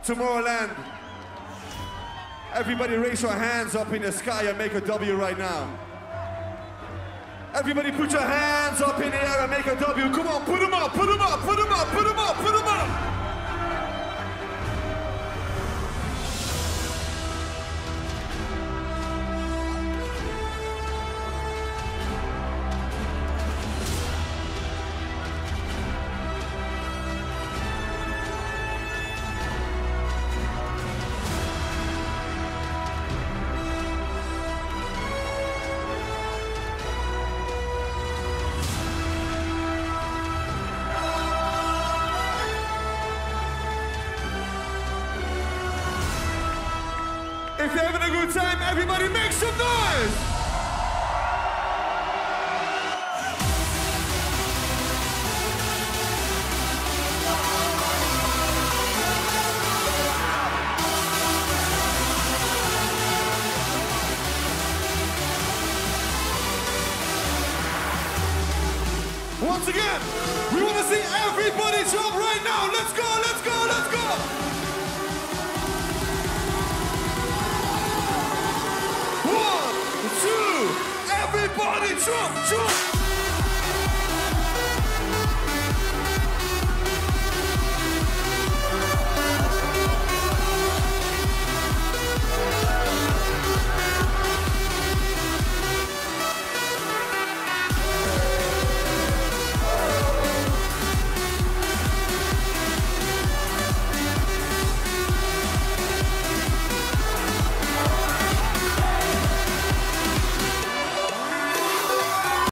Tomorrowland. Everybody raise your hands up in the sky and make a W right now. Everybody put your hands up in the air and make a W. Come on, put them up, put them up, put them up, put them up, put them up. If you're having a good time, everybody make some noise! Once again, we want to see everybody jump right now. Let's go, let's go, let's go! Everybody jump, jump!